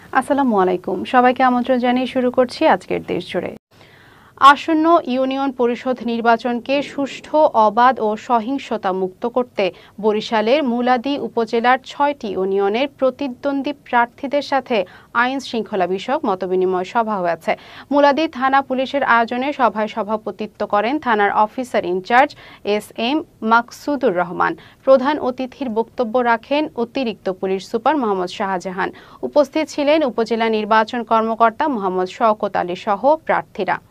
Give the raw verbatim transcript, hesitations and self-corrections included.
আসসালামু আলাইকুম, সবাইকে আমন্ত্রণ জানিয়ে শুরু করছি আজকের দেশ জুড়ে। আসন্ন ইউনিয়ন পরিষদ নির্বাচনকে সুষ্ঠু, অবাধ ও সহিংসতা মুক্ত করতে বরিশালের মুলাদী উপজেলার ছয়টি ইউনিয়নের প্রতিদ্বন্দ্বী প্রার্থীদের সাথে আইন শৃঙ্খলা বিষয়ক মতবিনিময় সভা হয়েছে। মুলাদী থানা পুলিশের আয়োজনে সভায় সভাপতিত্ব করেন থানার officer in charge S M Maksudur Rahman. প্রধান অতিথির বক্তব্য রাখেন অতিরিক্ত পুলিশ সুপার মোহাম্মদ শাহজাহান। উপস্থিত ছিলেন উপজেলা নির্বাচন কর্মকর্তা মোহাম্মদ শওকত আলী সহ প্রার্থীরা।